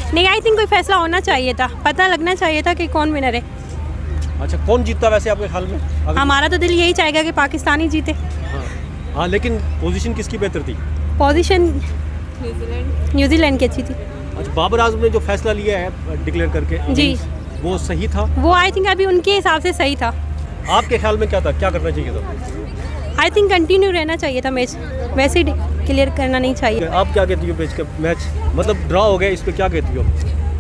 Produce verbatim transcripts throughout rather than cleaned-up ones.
नहीं, I think कोई फैसला होना चाहिए था, पता लगना चाहिए था कि कौन विनर है। अच्छा, कौन जीतता वैसे आपके ख्याल में? हमारा तो दिल यही चाहेगा कि पाकिस्तान ही जीते। हाँ, हाँ, लेकिन पोजीशन किसकी बेहतर थी? पोजीशन न्यूजीलैंड न्यूजीलैंड की अच्छी थी। अच्छा, बाबर आजम ने जो फैसला लिया है डिक्लेयर करके जी, वो सही था? वो आई थिंक अभी उनके हिसाब से सही था। आपके ख्याल में क्या था, क्या करना चाहिए था? आई थिंक कंटिन्यू रहना चाहिए था मैच, वैसे ही क्लियर करना नहीं चाहिए। आप क्या कहती हो मैच का मैच मतलब ड्रॉ हो गया, इस पर क्या कहती हो?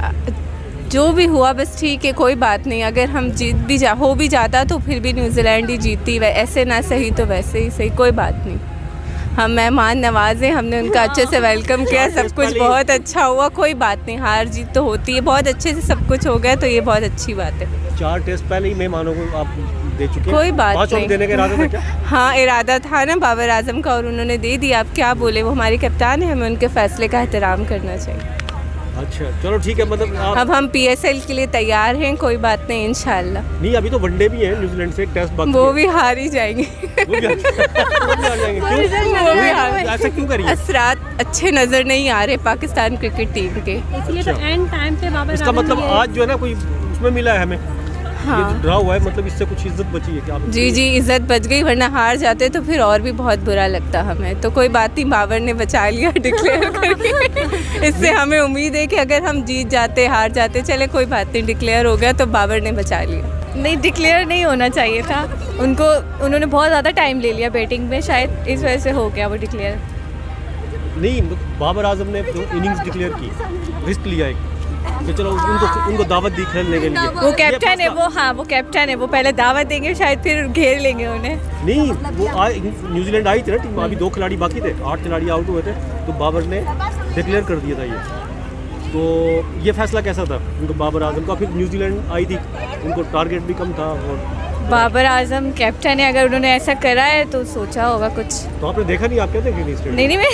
जो भी हुआ बस ठीक है, कोई बात नहीं। अगर हम जीत भी जा हो भी जाता तो फिर भी न्यूजीलैंड ही जीतती, ऐसे ना सही तो वैसे ही सही, कोई बात नहीं। हम मेहमान नवाजे, हमने उनका अच्छे से वेलकम किया, सब कुछ बहुत अच्छा हुआ, कोई बात नहीं। हार जीत तो होती है, बहुत अच्छे से सब कुछ हो गया तो ये बहुत अच्छी बात है। चार टेस्ट पहले ही मेहमानों को आप दे चुके हैं, कोई बात पांच नहीं। देने का इरादा था क्या? हाँ, इरादा था ना बाबर आजम का और उन्होंने दे दिया। आप क्या बोले, वो हमारे कप्तान है, हमें उनके फैसले का एहतराम करना चाहिए। अच्छा, चलो ठीक है। मतलब आप अब हम पीएसएल के लिए तैयार हैं, कोई बात नहीं, इंशाल्लाह। नहीं, अभी तो वनडे भी है न्यूजीलैंड से, एक टेस्ट बाकी वो है। भी हार ही जाएंगे। वो भी वो भी हार जाएंगे। क्यों? वो भी हार ऐसा क्यों करिए? असरात अच्छे नज़र नहीं आ रहे पाकिस्तान क्रिकेट टीम के, इसलिए तो एंड टाइम पे बाबर इसका आजम मतलब ये- आज जो है ना कोई उसमें मिला है हमें। हाँ। ये ड्रॉ हुआ है, मतलब इससे कुछ इज्जत बची है क्या? जी जी, इज्जत बच गई, वरना हार जाते तो फिर और भी बहुत बुरा लगता हमें। तो कोई बात नहीं, बाबर ने बचा लिया डिक्लेयर करके। इससे हमें उम्मीद है कि अगर हम जीत जाते हार जाते, चले कोई बात नहीं, डिक्लेयर हो गया तो बाबर ने बचा लिया। नहीं, डिक्लेयर नहीं होना चाहिए था उनको, उन्होंने बहुत ज़्यादा टाइम ले लिया बैटिंग में, शायद इस वजह से हो गया वो डिक्लेयर। नहीं, बाबर आजम ने तो इनिंग्स डिक्लेयर की, रिस्क लिया एक कि चलो उनको उनको दावत दी खेलने के लिए। वो कैप्टन है, वो हाँ वो कैप्टन है, वो पहले दावत देंगे, शायद फिर घेर लेंगे उन्हें। नहीं, वो आज न्यूजीलैंड आई थी ना टीम, अभी दो खिलाड़ी बाकी थे, आठ खिलाड़ी आउट हुए थे, तो बाबर ने डिक्लेयर कर दिया था ये। तो ये फैसला कैसा था उनको, बाबर आजम का? फिर न्यूजीलैंड आई थी, उनको टारगेट भी कम था। और बाबर आजम कैप्टन है, अगर उन्होंने ऐसा करा है तो सोचा होगा कुछ। तो आपने देखा नहीं? आप क्या देखे नहीं? नहीं नहीं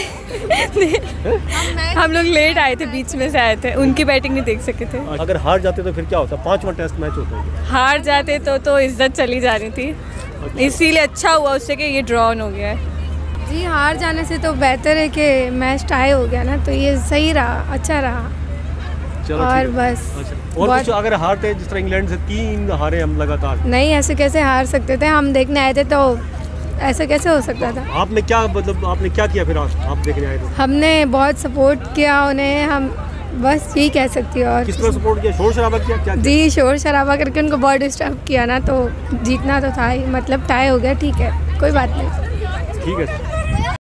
मैं हम लोग लेट आए थे, बीच में से आए थे, उनकी बैटिंग नहीं देख सके थे। अगर हार जाते तो फिर क्या होता? पांचवा टेस्ट मैच होता है। हार जाते तो तो इज्जत चली जानी थी, इसीलिए अच्छा हुआ उससे कि ये ड्रॉन हो गया है। जी, हार जाने से तो बेहतर है कि मैच टाई हो गया ना, तो ये सही रहा, अच्छा रहा। चलो और ठीक है। बस अच्छा, और कुछ अगर हारते, जिस तरह इंग्लैंड से तीन हारे हम लगातार? नहीं, ऐसे कैसे हार सकते थे, हम देखने आए थे तो ऐसा कैसे हो सकता था। आपने क्या मतलब आपने क्या किया फिर आज आप देखने आए थे? हमने बहुत सपोर्ट किया उन्हें, हम बस यही कह सकती हूँ। और किस तरह सपोर्ट किया? शोर शराबा किया? क्या किया? जी, शोर शराबा करके उनको बहुत डिस्टर्ब किया ना, तो जीतना तो था ही, मतलब टाई हो गया, ठीक है, कोई बात नहीं। ठीक है।